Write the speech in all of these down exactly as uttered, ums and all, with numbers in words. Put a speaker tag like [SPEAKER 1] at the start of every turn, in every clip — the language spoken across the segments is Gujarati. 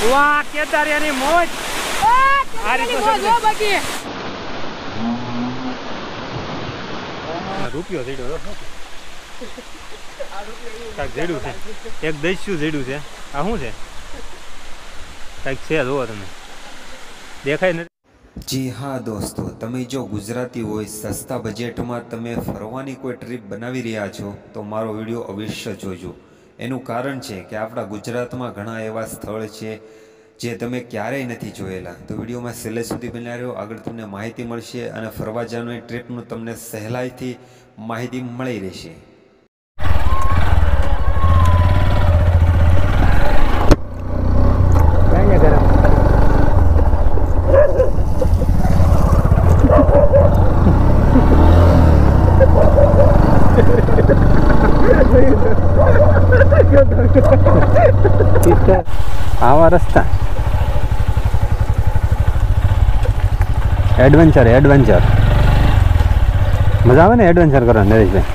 [SPEAKER 1] વાહ કેદારિયાની મોજ આ રીતો છે રૂપિયો જડ્યો કાંઈક જડ્યું છે એક દસ્યું જડ્યું છે આ શું છે કાંઈક છે જુઓ તમે દેખાય નથી
[SPEAKER 2] જી હા દોસ્તો, તમે જો ગુજરાતી હોય, સસ્તા બજેટમાં તમે ફરવાની કોઈ ટ્રીપ બનાવી રહ્યા છો તો મારો વિડીયો અવશ્ય જોજો. એનું કારણ છે કે આપણા ગુજરાતમાં ઘણા એવા સ્થળ છે જે તમે ક્યારેય નથી જોયેલા. તો વિડીયોમાં છેલ્લે સુધી બન્યા રહ્યો, આગળ તમને માહિતી મળશે અને ફરવા જવાની ટ્રીપનું તમને સહેલાઈથી માહિતી મળી રહેશે.
[SPEAKER 1] આવા રસ્તા એડવેન્ચર એડવેન્ચર મજા આવે ને એડવેન્ચર કરવાનું.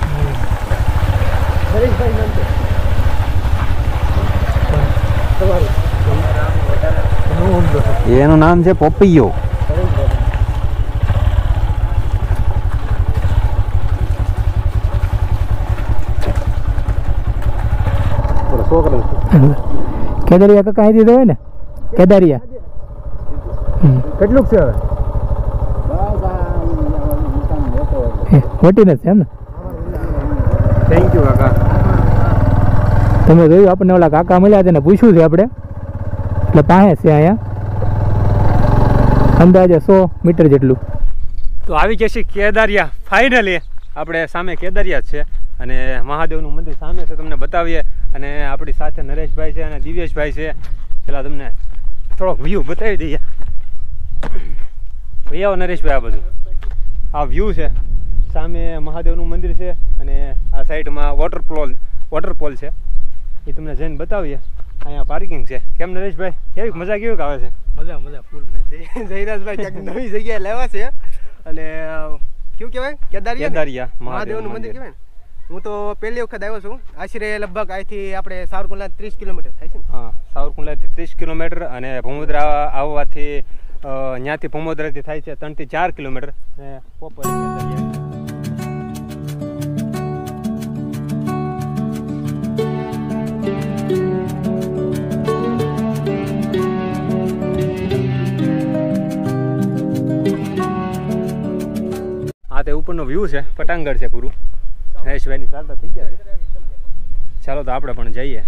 [SPEAKER 1] નરેશભાઈ એનું નામ છે પોપૈયો.
[SPEAKER 3] કેદારિયા કાકા અહીં દીધો હોય ને કેદારિયા કેટલું છે હવે મોટી નથી એમ ને.
[SPEAKER 1] થેન્ક યુ કાકા.
[SPEAKER 3] તમે જોયું આપણને ઓલા કાકા મળ્યા તેને પૂછ્યું છે આપણે એટલે પાસે છે અહીંયા અંદાજે સો મીટર જેટલું.
[SPEAKER 1] તો આવી ગયા છે કેદારિયા. ફાઇનલી આપણે સામે કેદારિયા છે અને મહાદેવનું મંદિર સામે છે, તમને બતાવીએ. અને આપણી સાથે નરેશભાઈ છે અને દિવ્યેશભાઈ છે. પેલા તમને થોડોક વ્યૂ બતાવી દઈએ. આવો નરેશભાઈ, આ બધું આ વ્યૂ છે. સામે મહાદેવનું મંદિર છે અને આ સાઈડમાં વોટરપોલ વોટરપોલ છે, એ તમને જઈને બતાવીએ. અહીંયા પાર્કિંગ છે. કેમ નરેશભાઈ, કેવી મજા કેવી આવે છે?
[SPEAKER 4] મજા મજા ફૂલ. જયરાજભાઈ ક્યાંક નવી જગ્યાએ લેવા છે અને કેવું કહેવાય કેદારિયા
[SPEAKER 1] કેદારિયા
[SPEAKER 4] મહાદેવનું મંદિર કહેવાય ને. હું તો પહેલી વખત આવ્યો છું. આશરે લગભગ અહીંથી આપણે સાવરકુંડલા ત્રીસ કિલોમીટર થાય છે ને?
[SPEAKER 1] હા, સાવરકુંડલાથી ત્રીસ કિલોમીટર અને ભમોદરા આવવાથી ત્યાંથી ભમોદરાથી થાય છે ત્રણથી ચાર કિલોમીટર. અને પોપર આ તે ઉપરનો વ્યૂ છે. પટાંગણ છે પૂરું. નરેશભાઈની સારવાર થઈ ગયા છે. ચાલો તો આપણે પણ જઈએ.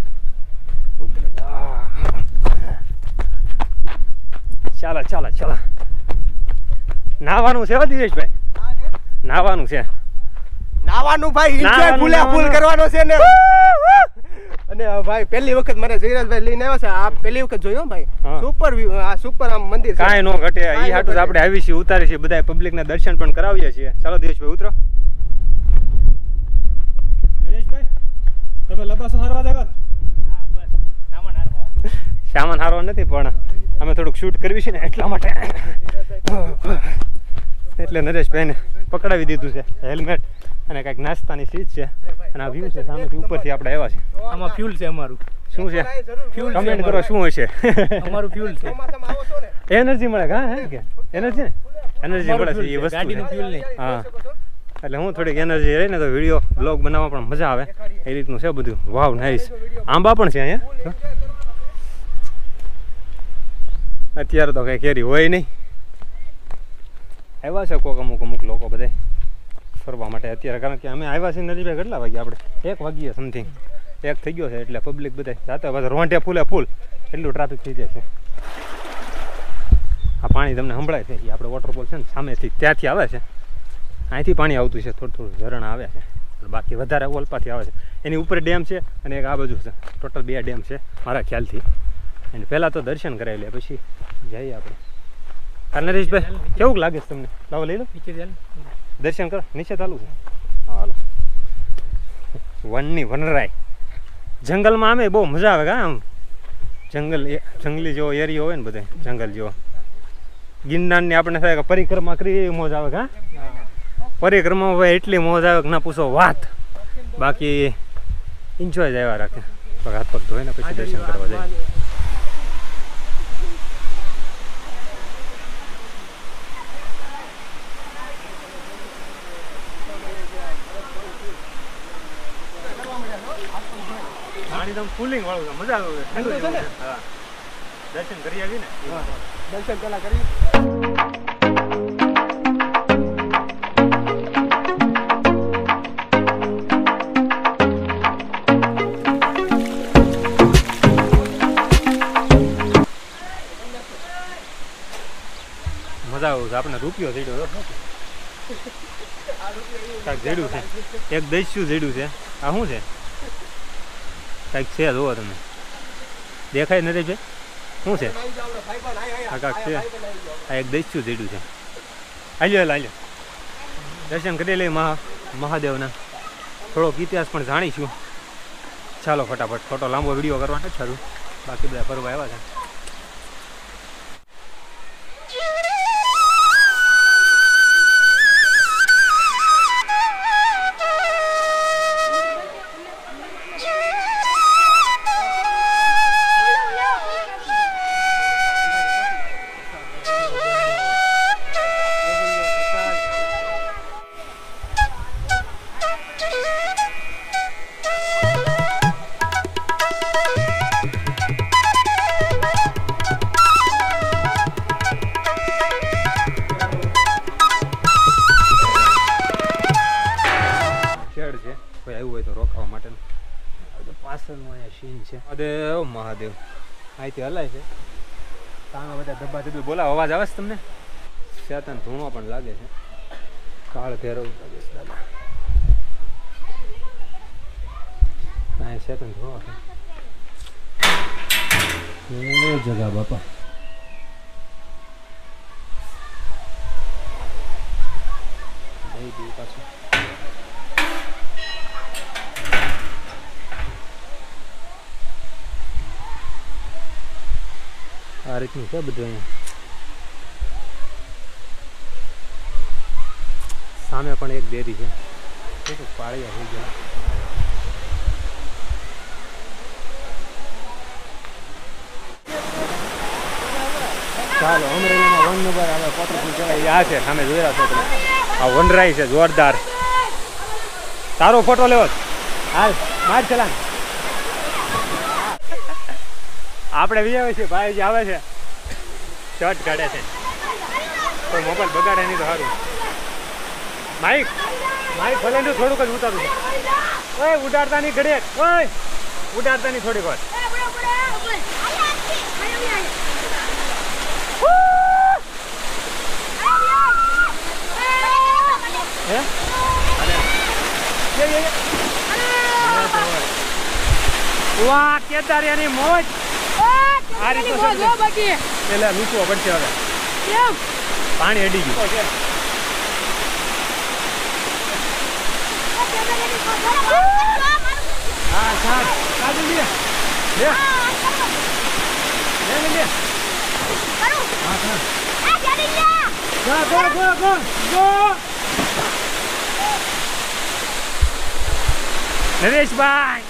[SPEAKER 1] ચાલો ચાલો ચાલો. નાવાનું છે દિવેશભાઈ, નાવાનું છે.
[SPEAKER 4] નાવાનું ભાઈ એન્જોય ફૂલા ફૂલ કરવાનો છે ને. અને ભાઈ પહેલી વખત મારે જયરાજભાઈ લઈને આવ્યા છે. આ પહેલી વખત જોયો ભાઈ. સુપર વ્યૂ, આ સુપર આમ મંદિર છે.
[SPEAKER 1] કાંઈ નો ઘટે. ઈ હાટું આપણે આવી છીએ, ઉતારી છીએ, બધા પબ્લિક ના દર્શન પણ કરાવીએ છીએ. ચાલો દિવેશભાઈ ઉતરો. તમે લબાસો હારવા દેવા? સામાન હારવા નથી, પણ અમે થોડુંક શૂટ કરવી છે ને એટલા માટે એટલે નરેશભાઈને પકડાવી દીધું છે. હેલ્મેટ અને કાંઈક નાસ્તાની ચીજ છે અને આ વ્યૂ છે સામેથી ઉપરથી આપણે આવ્યા છે.
[SPEAKER 3] આમાં ફ્યુલ છે અમારું.
[SPEAKER 1] શું છે? કમેન્ટ કરો શું હશે.
[SPEAKER 3] અમારું ફ્યુલ છે.
[SPEAKER 1] એનર્જી મળે. હા હે કે એનર્જી ને એનર્જી મળે છે એ વસ્તુ.
[SPEAKER 3] ગાડીનું ફ્યુલ નહીં.
[SPEAKER 1] હા, એટલે હું થોડીક એનર્જી રહી ને તો વિડીયો બ્લોગ બનાવવા પણ મજા આવે એ રીતનું છે બધું. વાવ નાઈસ. આંબા પણ છે અહીંયા. અત્યારે તો કઈ કેરી હોય નહીં. આવ્યા છે કોક અમુક અમુક લોકો બધા ફરવા માટે અત્યારે, કારણ કે અમે આવ્યા છીએ નજીભાઈ કેટલા વાગ્યા? આપણે એક વાગ્યે સમથિંગ એક થઈ ગયો છે. એટલે પબ્લિક બધા જાતે પાછા રોંઢે ફૂલે ફૂલ એટલું ટ્રાફિક થઈ જાય છે. આ પાણી તમને સંભળાય છે એ આપણે વોટરફોલ છે ને સામેથી ત્યાંથી આવે છે. અહીંથી પાણી આવતું છે, થોડું થોડું ઝરણ આવે છે, બાકી વધારે ઓલપાથી આવે છે. એની ઉપર ડેમ છે અને એક આ બાજુ છે. ટોટલ બે ડેમ છે મારા ખ્યાલથી. અને પહેલાં તો દર્શન કરાવી લે પછી જઈએ આપણે. હા નરેશભાઈ, કેવું લાગે છે તમને? લાવો લઈ લો, દર્શન કરો. નીચે ચાલુ છે. હાલો. વનની વનરાય જંગલમાં આમે બહુ મજા આવે. કા આમ જંગલ જંગલી જેવો એરિયો હોય ને બધે જંગલ જેવો. ગિરનારની આપણે થાય કે પરિક્રમા કરી મોજ આવે. કા પરિક્રમા ભાઈ એટલી મોજ આવે કે ના પૂછો વાત. બાકી એન્જોય જ આવ્યા રાખે. પગ હાથ પગ ધોઈને પછી દર્શન કરવા જાય. એકદમ કુલિંગ વાળું છે, મજા આવે ઠંડુ
[SPEAKER 4] ઠંડુ છે
[SPEAKER 1] જેવું
[SPEAKER 4] ને?
[SPEAKER 1] છે. હા દર્શન કરી આવી ને
[SPEAKER 4] દર્શન પેલા કરી.
[SPEAKER 1] મજા આવે છે. આપણે રૂપિયો જડ્યો કાંઈક જડ્યું છે, એક દસ્યું જડ્યું છે. આ શું છે? કાંઈક છે, જુઓ તમે, દેખાય નથી ભાઈ શું છે? આ કાંઈક છે, આ એક દસ્યું જડ્યું છે. હાલ્યો હાલ હાલ્યો દર્શન કરી લઈએ મહા મહાદેવના, થોડોક ઇતિહાસ પણ જાણીશું. ચાલો ફટાફટ, ફોટો લાંબો વિડીયો કરવા નથી સારું, બાકી બધા ફરવા આવ્યા છે. કોઈ આવ્યું હોય તો રોકાવા માટે પાછળનું અહીંયા સીન છે. મહાદેવ મહાદેવ અહીંથી હલાય છે. તાણા બધા ધબ્બા ધબ્બી બોલાવો, અવાજ આવે છે તમને? શેતાન ધૂણો પણ લાગે છે. કાળ ભેરવ લાગે છે દાદા. હા શેતાન ધૂણો છે. એ જગા બાપા નહીં દી પાછું. આ રીતનું છે બધું અહીંયા. સામે પણ એક ડેરી છે, પાળિયા થઈ ગયા. ચાલો અમરેલીમાં વન નંબર આવે પોત્રીસ કહેવાય, આ છે સામે જોઈ રહ્યા છો તમે. આ વનરાઈ છે જોરદાર. તારો ફોટો લેવો હાલ માર ચલાન. આપણે બી આવે છે ભાઈ જે આવે છે શર્ટ કાઢે છે, કોઈ મોબાઈલ બગાડે નહીં તો સારું. માઇક માઇક ભલે ને થોડુંક જ ઉતારું છે. ઓય ઉડાડતા નહીં ઘડે, ઓય ઉડાડતા નહીં થોડીક વાર. હે વાહ કેદારિયાની મોજ. આ રીતનું એટલે લૂંટવો પડશે હવે, પાણી અડી ગયું. હા સાત કાઢી લે લે લે લે. હા હા ગો ગો ગો ગો. નરેશભાઈ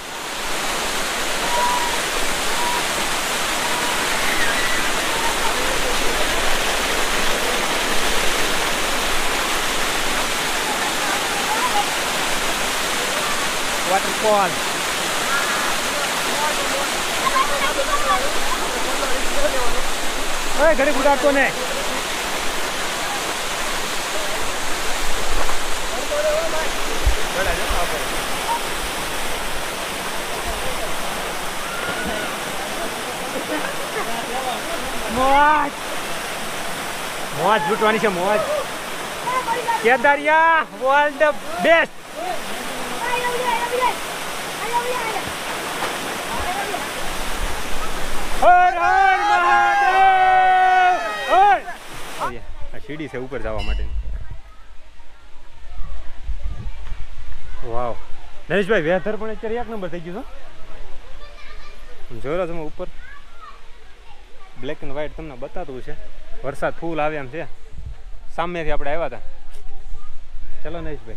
[SPEAKER 1] waterfall. Hey, ઘરે ઉડાડતો ને. મોજ મોજ લૂંટવાની છે મોજ. Kedariya world the best. હર હર મહાદેવ. આ સીડી છે ઉપર જવા માટેની. વાવ નરેશભાઈ વેધર પણ અત્યારે એક નંબર થઈ ગયું છે. જોયો તમે ઉપર બ્લેક એન્ડ વ્હાઈટ તમને બતાતું છે. વરસાદ ફૂલ આવે એમ છે. સામેથી આપણે આવ્યા હતા. ચલો નરેશભાઈ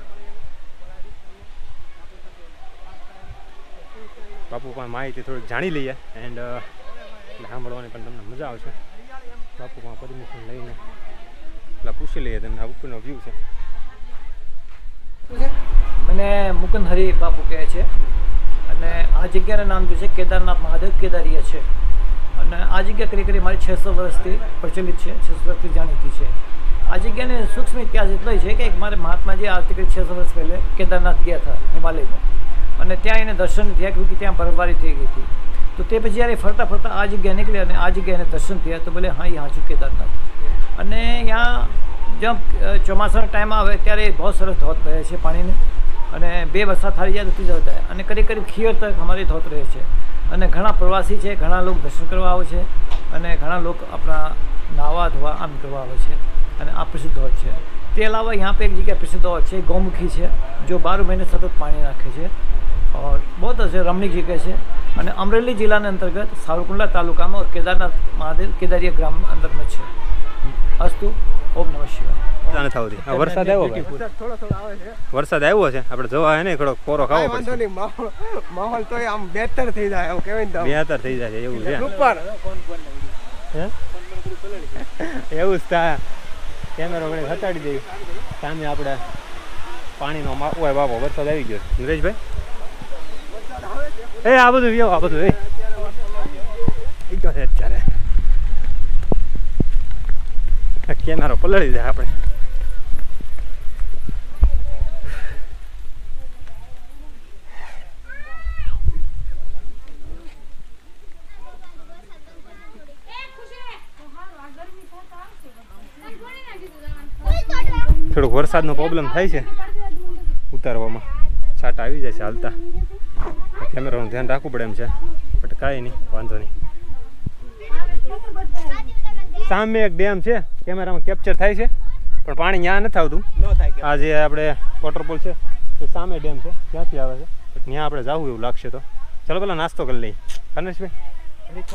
[SPEAKER 1] બાપુ પણ માહિતી થોડીક જાણી લઈએ એન્ડ એટલે સાંભળવાની પણ તમને મજા આવશે. બાપુ પણ પરમિશન લઈને એટલે પૂછી લઈએ તમને આ ઉપરનો વ્યૂ છે.
[SPEAKER 5] મને મુકુંદ હરી બાપુ કહે છે અને આ જગ્યાનું નામ જે છે કેદારનાથ મહાદેવ કેદારીયા છે. અને આ જગ્યા કરી કરી મારી છસો વર્ષથી પ્રચલિત છે, છસો વર્ષથી જાણીતી છે. આ જગ્યાને સૂક્ષ્મ ઇતિહાસ એટલો છે કે એક મારે મહાત્માજી આજથી કરી છસો વર્ષ પહેલે કેદારનાથ ગયા હતા હિમાલયમાં, અને ત્યાં એને દર્શન થયા કે ત્યાં બરફબારી થઈ ગઈ હતી. તો તે પછી જ્યારે ફરતા ફરતા આ જગ્યા નીકળ્યા અને આ જગ્યાએ એને દર્શન થયા તો બોલે હા એ હાચું કેદારનાથ. અને ત્યાં જેમ ચોમાસાનો ટાઈમ આવે ત્યારે બહુ સરસ ધોધ રહે છે પાણીને, અને બે વરસાદ થાળી જાય તો ત્રીજો થાય, અને કરીબ કરીબ ખીયર તક અમારી ધોધ રહે છે. અને ઘણા પ્રવાસી છે, ઘણા લોકો દર્શન કરવા આવે છે, અને ઘણા લોકો આપણા નાવા ધોવા આમ કરવા આવે છે. અને આ પ્રસિદ્ધ ધોધ છે. તે અલાવા यहाँ पे एक जगह प्रसिद्ध धोध છે ગૌમુખી છે, जो बारह महीने सतत पानी नाखे છે और बहुत अच्छे रमणीक जगह છે. અને અમરેલી જિલ્લાના અંતર્ગત સાવરકુંડલા તાલુકામાં और કેદારનાથ મહાદેવ કેદારીયા ગ્રામ અંદરમાં છે. અસ્તુ ઓમ નમઃ શિવાય.
[SPEAKER 1] વરસાદ આવ્યો ભાઈ,
[SPEAKER 4] થોડો થોડો આવે છે.
[SPEAKER 1] વરસાદ આવ્યો છે, આપણે જવા હે ને થોડો કોરો ખાવો
[SPEAKER 4] વાંધો
[SPEAKER 1] પડશે.
[SPEAKER 4] નહીં, માહોલ માહોલ તો આમ બેહતર થઈ જાય એમ કહેવાય ને.
[SPEAKER 1] બેહતર થઈ જાય એવું છે.
[SPEAKER 4] સુપર.
[SPEAKER 1] હે એવું જ થાય. કેમેરો વડે હટાડી દઈ સામે આપણે પાણીનો માપો હોય બાપો. વરસાદ આવી ગયો નરેશભાઈ. એ આ બધું વ્યવ આ બધું એ ગયો છે અત્યારે. કેમેરો પલળી જાય આપણે. થોડોક વરસાદનો પ્રોબ્લેમ થાય છે ઉતારવામાં, છાંટા આવી જાય છે હાલતા. કેમેરાનું ધ્યાન રાખવું પડે એમ છે, બટ કાંઈ નહીં, વાંધો નહીં. સામે એક ડેમ છે, કેમેરામાં કેપ્ચર થાય છે પણ પાણી ત્યાં નથી આવતું. આ જે આપણે વોટરપોલ છે તે સામે ડેમ છે, ત્યાંથી આવે છે. બટ ત્યાં આપણે જવું એવું લાગશે તો ચાલો પેલા નાસ્તો કરી લઈએ. કનેશભાઈ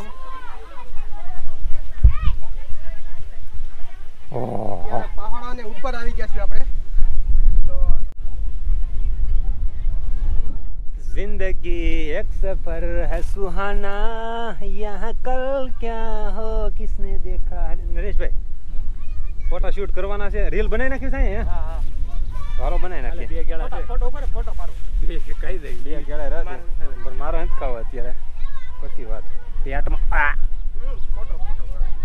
[SPEAKER 1] ઓહ
[SPEAKER 4] પહાડોને ઉપર આવી ગયા છે આપણે.
[SPEAKER 1] जिंदगी एक सफर है सुहाना, यहाँ कल क्या हो किसने देखा. નરેશભાઈ ફોટો શૂટ કરવાના છે, રીલ બનાવી નાખ્યું છે હે? હા હા સારો બનાવી નાખીએ. બે ગેળા છે, ફોટો ઉપર ફોટો મારો બે કહી દઈ. બે ગેળા રહે પણ મારો હંચકાવ અત્યારે પછી વાત પેટમાં આ ફોટો ફોટો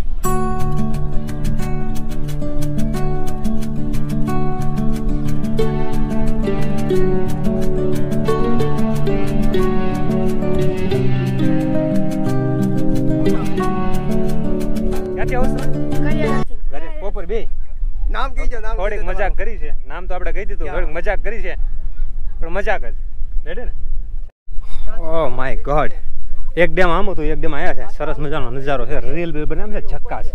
[SPEAKER 1] પોપર બે
[SPEAKER 4] નામ કહીજો. નામ
[SPEAKER 1] થોડીક મજાક કરી છે, નામ તો આપણે કહી દીધું. થોડીક મજાક કરી છે પણ મજાક જ રેડી ને. ઓ માય ગોડ, એક ડેમ આમ હતું, એક ડેમ આયા છે. સરસ મજાનો નજારો છે, રીલ બિલ બનાવે છે, ઝક્કાસ.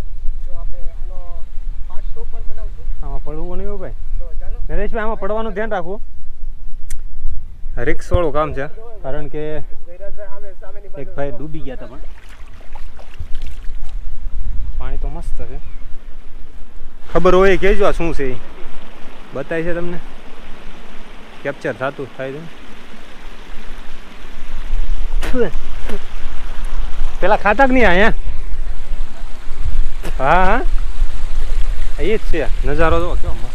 [SPEAKER 1] આમાં પડવું નહીં ભાઈ નરેશભાઈ, આમાં પડવાનું ધ્યાન રાખવું. રિક્સ વાળું કામ છે, કારણ કે એક ભાઈ ડૂબી ગયા હતા. પણ પાણી તો મસ્ત છે. ખબર હોય કહેજો આ શું છે, એ બતાય છે તમને, કેપ્ચર થતું થાય છે. પેલા ખાતા કે નહીં અહીંયા? હા હા એ જ છે. નજારો જો કેવો મસ્ત.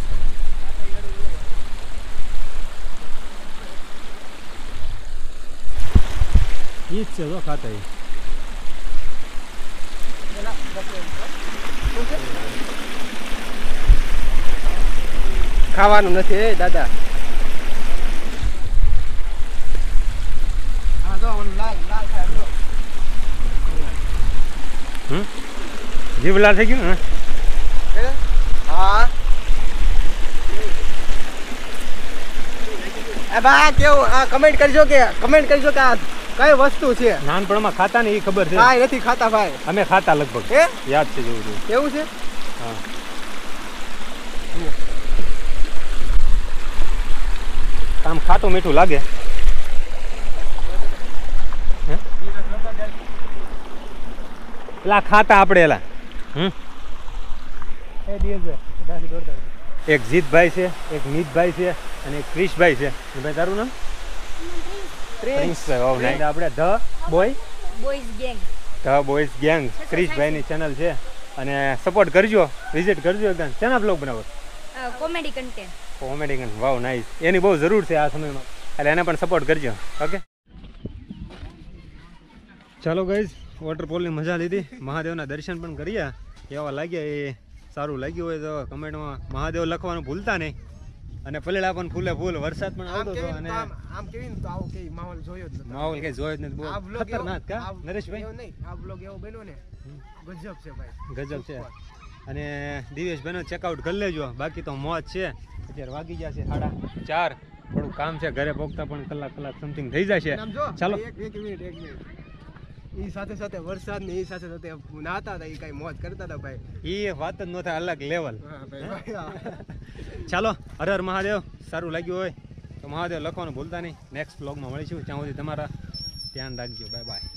[SPEAKER 1] એ જ છે જો ખાતા. એ
[SPEAKER 4] ખાવાનું નથી દાદા. હા જો લાલ લાલ થાય.
[SPEAKER 1] હમ જીવ લાલ થઈ ગયું ને.
[SPEAKER 4] હા એ બા કેવું આ કમેન્ટ કરજો કે કમેન્ટ કરજો કે આ કઈ વસ્તુ છે.
[SPEAKER 1] નાનપણમાં ખાતા ને એ ખબર છે?
[SPEAKER 4] કાંઈ નથી ખાતા ભાઈ.
[SPEAKER 1] અમે ખાતા લગભગ,
[SPEAKER 4] હે
[SPEAKER 1] યાદ છે જેવું
[SPEAKER 4] કેવું છે.
[SPEAKER 1] હા આમ ખાતું મીઠું લાગે. પેલા ખાતા આપણે એલા. હમ એક જીતભાઈ છે, એક મિતભાઈ છે અને એક ક્રિશભાઈ છે. ભાઈ તારું નામ? પ્રિન્સભાઈ. Wow nice. આપણે the boy
[SPEAKER 6] boys gang
[SPEAKER 1] the boys gang ક્રિશભાઈની ચેનલ છે, અને સપોર્ટ કરજો, વિઝિટ કરજો એકદમ. શેના બ્લોગ બનાવો?
[SPEAKER 6] Comedy content.
[SPEAKER 1] Comedy. Wow nice. એની બહુ જરૂર છે આ સમયમાં, એટલે એને પણ સપોર્ટ કરજો. ઓકે. ચાલો ગાઈઝ વોટરફોલની મજા લીધી, મહાદેવના દર્શન પણ કર્યા. કેવા લાગ્યા એ સારું લાગ્યું હોય તો કમેન્ટમાં મહાદેવ લખવાનું ભૂલતા નહીં. અને પલેડા પણ ફૂલે ફૂલ, વરસાદ પણ આવતો હતો અને
[SPEAKER 4] આમ કેવી તો આવો કે માહોલ જોયો જ નતો.
[SPEAKER 1] માહોલ કઈ જોયો જ નથી.
[SPEAKER 4] આ
[SPEAKER 1] બહુ
[SPEAKER 4] vlog એવો-
[SPEAKER 1] ખતરનાક કા
[SPEAKER 4] આ
[SPEAKER 1] નરેશભાઈ?
[SPEAKER 4] એવો નહીં, આ બ્લોગ એવો બન્યો ને ગજબ છે ભાઈ,
[SPEAKER 1] ગજબ છે. અને દિવેશભાઈનો ચેકઆઉટ કરી લેજો, બાકી તો મોજ છે. અત્યારે વાગી ગયા છે સાડા ચાર, થોડું કામ છે ઘરે પહોંચતા પણ કલાક કલાક સમથિંગ થઈ જશે.
[SPEAKER 4] આમ જો
[SPEAKER 1] ચાલો
[SPEAKER 4] એક એક મિનિટ એક મિનિટ ઈ સાથે સાથે વરસાદ ને ઈ સાથે સાથે નાતા હતા, ઈ કઈ મોજ કરતા હતા ભાઈ.
[SPEAKER 1] એ વાત જ ન થાય, અલગ લેવલ.
[SPEAKER 4] હા ભાઈ, ભાઈ હા.
[SPEAKER 1] ચાલો હર હર મહાદેવ. સારું લાગ્યું હોય તો મહાદેવ લખવાનું ભૂલતા નહીં. નેક્સ્ટ બ્લોગમાં મળીશું, ત્યાં સુધી તમારા ધ્યાન રાખજો. Bye by.